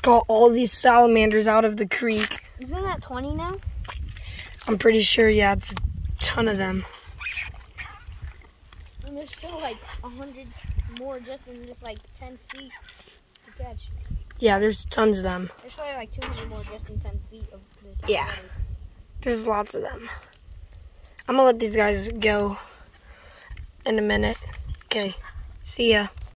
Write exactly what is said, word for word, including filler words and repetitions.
got all these salamanders out of the creek. Isn't that twenty now? I'm pretty sure, yeah, it's a ton of them. And there's still like a hundred more just in just like ten feet to catch. Yeah, there's tons of them. There's probably like two hundred more just in ten feet of this. Yeah, water. there's lots of them. I'm gonna let these guys go in a minute. Okay, see ya.